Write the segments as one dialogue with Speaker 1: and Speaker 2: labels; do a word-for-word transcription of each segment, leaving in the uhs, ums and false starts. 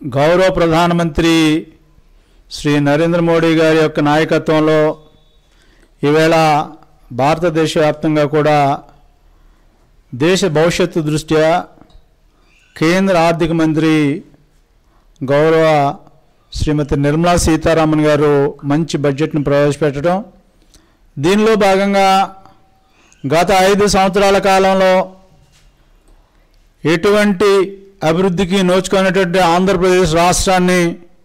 Speaker 1: గౌరవ ప్రధానమంత్రి శ్రీ నరేంద్ర మోడీ గారి యొక్క నాయకత్వంలో ఈవేళ భారతదేశ వ్యాప్తంగా కూడా దేశ భవిష్యత్తు దృష్ట్యా కేంద్ర ఆర్థిక మంత్రి గౌరవ శ్రీమతి నిర్మలా సీతారామన్ గారు మంచి బడ్జెట్ను ప్రవేశపెట్టడం, దీనిలో భాగంగా గత ఐదు సంవత్సరాల కాలంలో ఎటువంటి అభివృద్ధికి నోచుకున్నటువంటి ఆంధ్రప్రదేశ్ రాష్ట్రాన్ని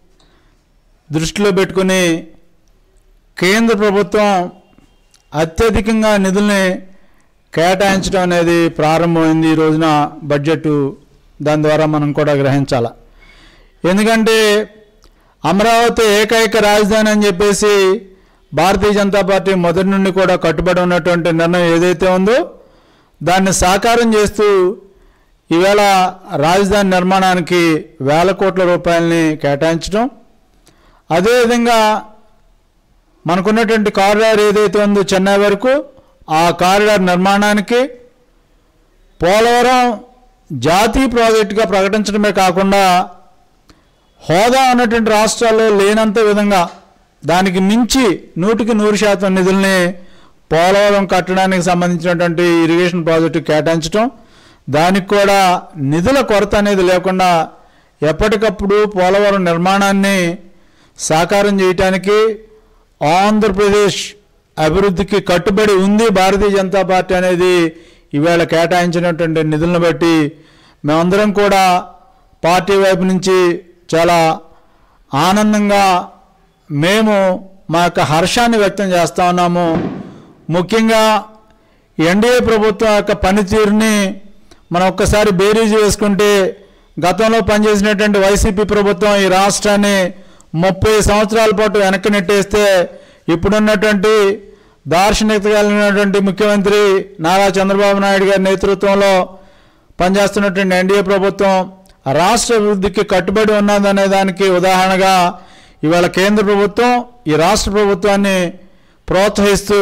Speaker 1: దృష్టిలో పెట్టుకుని కేంద్ర ప్రభుత్వం అత్యధికంగా నిధుల్ని కేటాయించడం అనేది ప్రారంభమైంది ఈ రోజున బడ్జెట్. దాని ద్వారా మనం కూడా గ్రహించాలి. ఎందుకంటే అమరావతి ఏకైక రాజధాని అని చెప్పేసి భారతీయ జనతా పార్టీ మొదటి నుండి కూడా కట్టుబడి ఉన్నటువంటి నిర్ణయం ఏదైతే ఉందో దాన్ని సాకారం చేస్తూ ఈవేళ రాజధాని నిర్మాణానికి వేల కోట్ల రూపాయలని కేటాయించడం, అదేవిధంగా మనకున్నటువంటి కారిడార్ ఏదైతే ఉందో చెన్నై వరకు ఆ కారిడార్ నిర్మాణానికి పోలవరం జాతీయ ప్రాజెక్టుగా ప్రకటించడమే కాకుండా హోదా ఉన్నటువంటి రాష్ట్రాల్లో లేనంత విధంగా దానికి మించి నూటికి నూరు శాతం నిధుల్ని పోలవరం కట్టడానికి సంబంధించినటువంటి ఇరిగేషన్ ప్రాజెక్టు కేటాయించడం, దానికి కూడా నిధుల కొరత అనేది లేకుండా ఎప్పటికప్పుడు పోలవరం నిర్మాణాన్ని సాకారం చేయటానికి ఆంధ్రప్రదేశ్ అభివృద్ధికి కట్టుబడి ఉంది భారతీయ జనతా పార్టీ అనేది ఈవేళ కేటాయించినటువంటి నిధులను బట్టి మేమందరం కూడా పార్టీ వైపు నుంచి చాలా ఆనందంగా మేము మా యొక్క హర్షాన్ని వ్యక్తం చేస్తూ ఉన్నాము. ముఖ్యంగా ఎన్డీఏ ప్రభుత్వం యొక్క పనితీరుని మనం ఒక్కసారి బేరీజు వేసుకుంటే గతంలో పనిచేసినటువంటి వైసీపీ ప్రభుత్వం ఈ రాష్ట్రాన్ని ముప్పై సంవత్సరాల పాటు వెనక్కి నెట్టేస్తే ఇప్పుడున్నటువంటి దార్శనికత కలిగినటువంటి ముఖ్యమంత్రి నారా చంద్రబాబు నాయుడు గారి నేతృత్వంలో పనిచేస్తున్నటువంటి ఎన్డీఏ ప్రభుత్వం రాష్ట్ర అభివృద్ధికి కట్టుబడి ఉన్నదనే దానికి ఉదాహరణగా ఇవాళ కేంద్ర ప్రభుత్వం ఈ రాష్ట్ర ప్రభుత్వాన్ని ప్రోత్సహిస్తూ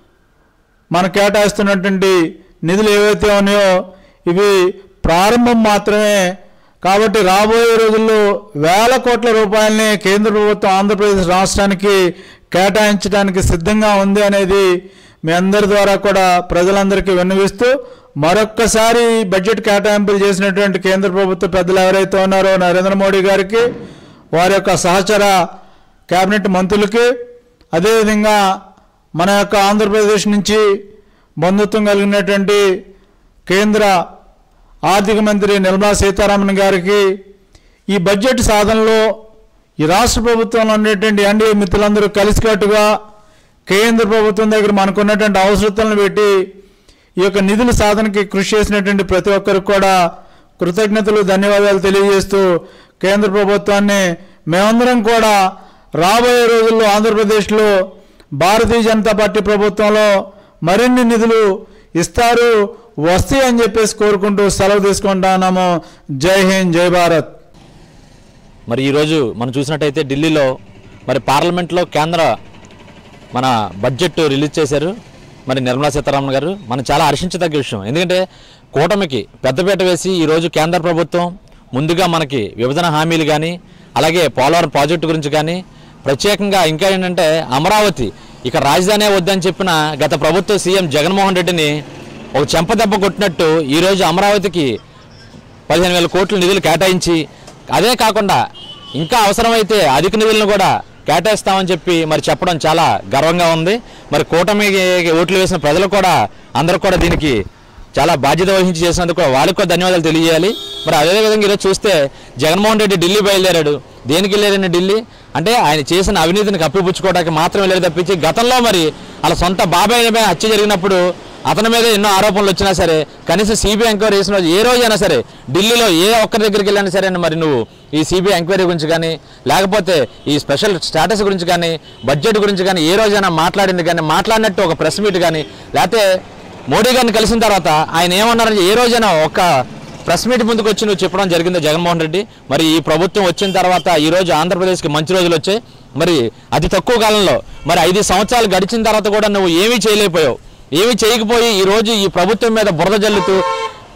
Speaker 1: మనకు కేటాయిస్తున్నటువంటి నిధులు ఏవైతే ఉన్నాయో ఇవి ప్రారంభం మాత్రమే. కాబట్టి రాబోయే రోజుల్లో వేల కోట్ల రూపాయలని కేంద్ర ప్రభుత్వం ఆంధ్రప్రదేశ్ రాష్ట్రానికి కేటాయించడానికి సిద్ధంగా ఉంది అనేది మీ అందరి ద్వారా కూడా ప్రజలందరికీ విన్నవిస్తూ మరొక్కసారి బడ్జెట్ కేటాయింపులు చేసినటువంటి కేంద్ర ప్రభుత్వ పెద్దలు ఎవరైతే ఉన్నారో నరేంద్ర మోడీ గారికి, వారి యొక్క సహచర కేబినెట్ మంత్రులకి, అదేవిధంగా మన యొక్క ఆంధ్రప్రదేశ్ నుంచి బంధుత్వం కలిగినటువంటి కేంద్ర ఆర్థిక మంత్రి నిర్మలా సీతారామన్ గారికి, ఈ బడ్జెట్ సాధనలో ఈ రాష్ట్ర ప్రభుత్వంలో ఉండేటువంటి ఎన్డీఏ మిత్రులందరూ కలిసికట్టుగా కేంద్ర ప్రభుత్వం దగ్గర మనకున్నటువంటి అవసరతలను పెట్టి ఈ యొక్క నిధుల సాధనకి కృషి చేసినటువంటి ప్రతి ఒక్కరికి కూడా కృతజ్ఞతలు, ధన్యవాదాలు తెలియజేస్తూ కేంద్ర ప్రభుత్వాన్ని మేమందరం కూడా రాబోయే రోజుల్లో ఆంధ్రప్రదేశ్లో భారతీయ జనతా పార్టీ ప్రభుత్వంలో మరిన్ని నిధులు ఇస్తారు, వస్తాయి అని చెప్పేసి కోరుకుంటూ సెలవు తీసుకుంటున్నాము. జై హింద్, జై భారత్.
Speaker 2: మరి ఈరోజు మనం చూసినట్టయితే ఢిల్లీలో మరి పార్లమెంట్లో కేంద్ర మన బడ్జెట్ రిలీజ్ చేశారు మరి నిర్మలా సీతారామన్ గారు. మనం చాలా హర్షించదగ్గ విషయం. ఎందుకంటే కూటమికి పెద్దపీట వేసి ఈరోజు కేంద్ర ప్రభుత్వం ముందుగా మనకి విభజన హామీలు కానీ అలాగే పోలవరం ప్రాజెక్టు గురించి కానీ ప్రత్యేకంగా ఇంకా ఏంటంటే అమరావతి ఇక రాజధానే వద్దని చెప్పిన గత ప్రభుత్వ సీఎం జగన్మోహన్ రెడ్డిని ఒక చెంపదెబ్బ కొట్టినట్టు ఈరోజు అమరావతికి పదిహేను వేల కోట్ల నిధులు కేటాయించి, అదే కాకుండా ఇంకా అవసరమైతే అధిక నిధులను కూడా కేటాయిస్తామని చెప్పి మరి చెప్పడం చాలా గర్వంగా ఉంది. మరి కూటమికి ఓట్లు వేసిన ప్రజలు కూడా అందరూ కూడా దీనికి చాలా బాధ్యత వహించి చేసినందుకు వాళ్ళకి కూడా ధన్యవాదాలు తెలియజేయాలి. మరి అదేవిధంగా ఈరోజు చూస్తే జగన్మోహన్ రెడ్డి ఢిల్లీ బయలుదేరాడు. దేనికి వెళ్ళారని ఢిల్లీ అంటే ఆయన చేసిన అవినీతిని కప్పిపుచ్చుకోవడానికి మాత్రం వెళ్ళారు తప్పించి గతంలో మరి వాళ్ళ సొంత బాబాయ్పై హత్య జరిగినప్పుడు అతని మీద ఎన్నో ఆరోపణలు వచ్చినా సరే కనీసం సిబిఐ ఎంక్వైరీ చేసిన రోజు ఏ రోజైనా సరే ఢిల్లీలో ఏ ఒక్కరి దగ్గరికి వెళ్ళినా సరే మరి నువ్వు ఈ సిబిఐ ఎంక్వైరీ గురించి కానీ లేకపోతే ఈ స్పెషల్ స్టాటస్ గురించి కానీ బడ్జెట్ గురించి కానీ ఏ రోజైనా మాట్లాడింది కానీ మాట్లాడినట్టు ఒక ప్రెస్ మీట్ కానీ లేకపోతే మోడీ గారిని కలిసిన తర్వాత ఆయన ఏమన్నారని ఏ రోజైనా ఒక ప్రెస్ మీట్ ముందుకు వచ్చి నువ్వు చెప్పడం జరిగిందో జగన్మోహన్ రెడ్డి. మరి ఈ ప్రభుత్వం వచ్చిన తర్వాత ఈరోజు ఆంధ్రప్రదేశ్కి మంచి రోజులు వచ్చాయి. మరి అతి తక్కువ కాలంలో మరి ఐదు సంవత్సరాలు గడిచిన తర్వాత కూడా నువ్వు ఏమీ చేయలేకపోయావు. ఏమీ చేయకపోయి ఈరోజు ఈ ప్రభుత్వం మీద బురద జల్లుతూ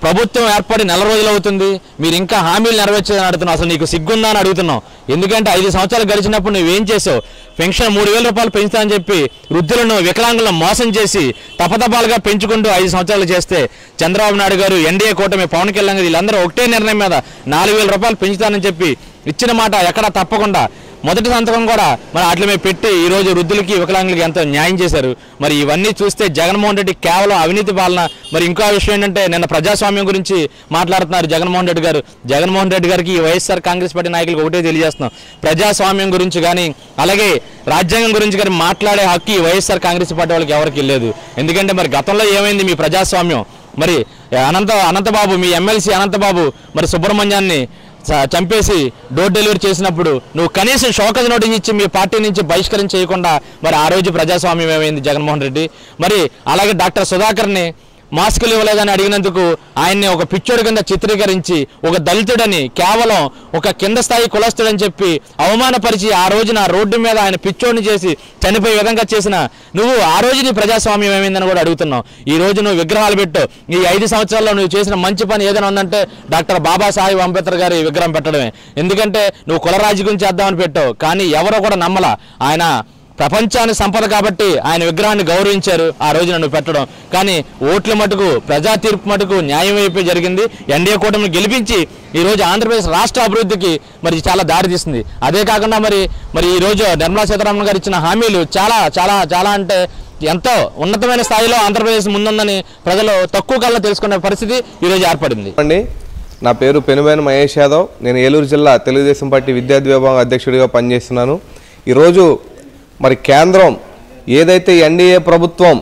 Speaker 2: ప్రభుత్వం ఏర్పడి నెల రోజులు అవుతుంది, మీరు ఇంకా హామీలు నెరవేర్చాలని అడుగుతున్నావు. అసలు నీకు సిగ్గుందా అని అడుగుతున్నావు. ఎందుకంటే ఐదు సంవత్సరాలు గడిచినప్పుడు నువ్వేం చేసావు? పెన్షన్ మూడు వేల రూపాయలు పెంచుతానని చెప్పి వృద్ధులను వికలాంగులను మోసం చేసి తపతపాలుగా పెంచుకుంటూ ఐదు సంవత్సరాలు చేస్తే చంద్రబాబు నాయుడు గారు, ఎన్డీఏ కూటమి, పవన్ కళ్యాణ్ గారు వీళ్ళందరూ ఒకటే నిర్ణయం మీద నాలుగు వేల రూపాయలు పెంచుతానని చెప్పి ఇచ్చిన మాట ఎక్కడా తప్పకుండా మొదటి సంతకం కూడా మరి అట్ల మీద పెట్టి ఈరోజు వృద్ధులకి వికలాంగులకి ఎంతో న్యాయం చేశారు. మరి ఇవన్నీ చూస్తే జగన్మోహన్ రెడ్డి కేవలం అవినీతి పాలన. మరి ఇంకో విషయం ఏంటంటే నిన్న ప్రజాస్వామ్యం గురించి మాట్లాడుతున్నారు జగన్మోహన్ రెడ్డి గారు. జగన్మోహన్ రెడ్డి గారికి వైఎస్ఆర్ కాంగ్రెస్ పార్టీ నాయకులకు ఒకటే తెలియజేస్తున్నాం, ప్రజాస్వామ్యం గురించి కానీ అలాగే రాజ్యాంగం గురించి కానీ మాట్లాడే హక్కు వైఎస్ఆర్ కాంగ్రెస్ పార్టీ వాళ్ళకి ఎవరికి లేదు. ఎందుకంటే మరి గతంలో ఏమైంది మీ ప్రజాస్వామ్యం? మరి అనంత అనంతబాబు మీ ఎమ్మెల్సీ అనంతబాబు మరి సుబ్రహ్మణ్యాన్ని చంపేసి డోర్ డెలివరీ చేసినప్పుడు నువ్వు కనీసం షోకాజ్ నోటీస్ ఇచ్చి మీ పార్టీ నుంచి బహిష్కరణ చేయకుండా మరి ఆ రోజు ప్రజాస్వామ్యం ఏమైంది జగన్మోహన్ రెడ్డి? మరి అలాగే డాక్టర్ సుధాకర్ని మాస్కులు ఇవ్వలేదని అడిగినందుకు ఆయన్ని ఒక పిచ్చోడి కింద చిత్రీకరించి ఒక దళితుడని కేవలం ఒక కింద స్థాయి కులస్తుడని చెప్పి అవమానపరిచి ఆ రోజున రోడ్డు మీద ఆయన పిచ్చోడిని చేసి చనిపోయే విధంగా చేసిన నువ్వు ఆ రోజు నీ ప్రజాస్వామ్యం ఏమైందని కూడా అడుగుతున్నావు. ఈ రోజు నువ్వు విగ్రహాలు పెట్టు. ఈ ఐదు సంవత్సరాల్లో నువ్వు చేసిన మంచి పని ఏదైనా ఉందంటే డాక్టర్ బాబాసాహెబ్ అంబేద్కర్ గారి విగ్రహం పెట్టడమే. ఎందుకంటే నువ్వు కుల రాజకీయం చేద్దామని పెట్టావు, కానీ ఎవరో కూడా నమ్మలా. ఆయన ప్రపంచాన్ని సంపద కాబట్టి ఆయన విగ్రహాన్ని గౌరవించారు ఆ రోజు నన్ను పెట్టడం. కానీ ఓట్ల మటుకు ప్రజా తీర్పు మటుకు న్యాయం అయిపోయి జరిగింది. ఎన్డీఏ కూటమిని గెలిపించి ఈరోజు ఆంధ్రప్రదేశ్ రాష్ట్ర అభివృద్ధికి మరి చాలా దారి తీస్తుంది. అదే కాకుండా మరి మరి ఈరోజు నిర్మలా సీతారామన్ గారు ఇచ్చిన హామీలు చాలా చాలా చాలా అంటే ఎంతో ఉన్నతమైన స్థాయిలో ఆంధ్రప్రదేశ్ ముందుందని ప్రజలు తక్కువ కాలంలో తెలుసుకునే పరిస్థితి ఈరోజు ఏర్పడింది.
Speaker 3: అండి, నా పేరు పెనుబోయిన మహేష్ యాదవ్. నేను ఏలూరు జిల్లా తెలుగుదేశం పార్టీ విద్యార్థి విభాగం అధ్యక్షుడిగా పనిచేస్తున్నాను. ఈరోజు మరి కేంద్రం ఏదైతే ఎన్డీఏ ప్రభుత్వం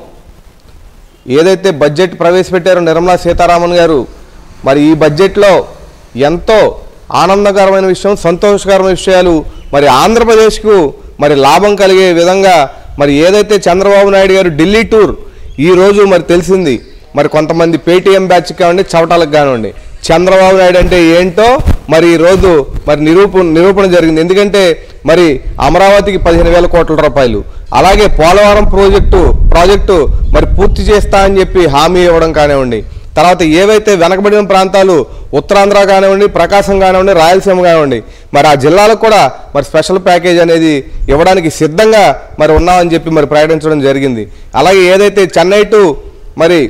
Speaker 3: ఏదైతే బడ్జెట్ ప్రవేశపెట్టారో నిర్మలా సీతారామన్ గారు, మరి ఈ బడ్జెట్లో ఎంతో ఆనందకరమైన విషయం, సంతోషకరమైన విషయాలు మరి ఆంధ్రప్రదేశ్కు మరి లాభం కలిగే విధంగా మరి ఏదైతే చంద్రబాబు నాయుడు గారు ఢిల్లీ టూర్ ఈరోజు మరి తెలిసింది. మరి కొంతమంది పేటీఎం బ్యాచ్ కానివ్వండి, చవటాలకు కానివ్వండి, చంద్రబాబు నాయుడు అంటే ఏంటో మరి ఈరోజు మరి నిరూపణ నిరూపణ జరిగింది. ఎందుకంటే మరి అమరావతికి పదిహేను వేల కోట్ల రూపాయలు, అలాగే పోలవరం ప్రాజెక్టు ప్రాజెక్టు మరి పూర్తి చేస్తా అని చెప్పి హామీ ఇవ్వడం కానివ్వండి, తర్వాత ఏవైతే వెనకబడిన ప్రాంతాలు ఉత్తరాంధ్ర కానివ్వండి, ప్రకాశం కానివ్వండి, రాయలసీమ కానివ్వండి, మరి ఆ జిల్లాలకు కూడా మరి స్పెషల్ ప్యాకేజ్ అనేది ఇవ్వడానికి సిద్ధంగా మరి ఉన్నామని చెప్పి మరి ప్రకటించడం జరిగింది. అలాగే ఏదైతే చెన్నై టు మరి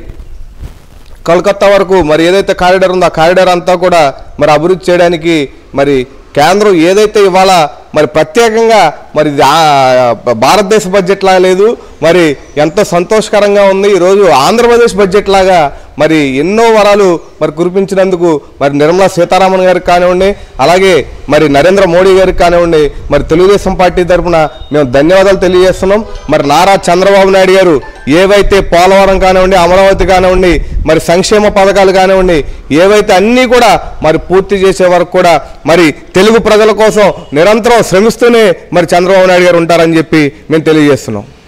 Speaker 3: కోల్కతా వరకు మరి ఏదైతే కారిడార్ ఉందో ఆ కారిడార్ అంతా కూడా మరి అభివృద్ధి చేయడానికి మరి కేంద్రం ఏదైతే ఇవాళ మరి ప్రత్యేకంగా మరి భారతదేశ బడ్జెట్ లాగా లేదు, మరి ఎంతో సంతోషకరంగా ఉంది. ఈరోజు ఆంధ్రప్రదేశ్ బడ్జెట్ లాగా మరి ఎన్నో వరాలు మరి కురిపించినందుకు మరి నిర్మలా సీతారామన్ గారికి కానివ్వండి, అలాగే మరి నరేంద్ర మోడీ గారికి కానివ్వండి, మరి తెలుగుదేశం పార్టీ తరఫున మేము ధన్యవాదాలు తెలియజేస్తున్నాం. మరి నారా చంద్రబాబు నాయుడు గారు ఏవైతే పోలవరం కానివ్వండి, అమరావతి కానివ్వండి, మరి సంక్షేమ పథకాలు కానివ్వండి, ఏవైతే అన్నీ కూడా మరి పూర్తి చేసే వరకు కూడా మరి తెలుగు ప్రజల కోసం నిరంతరం శ్రమిస్తూనే మరి చంద్రబాబు నాయుడు గారు ఉంటారని చెప్పి మేము తెలియజేస్తున్నాం.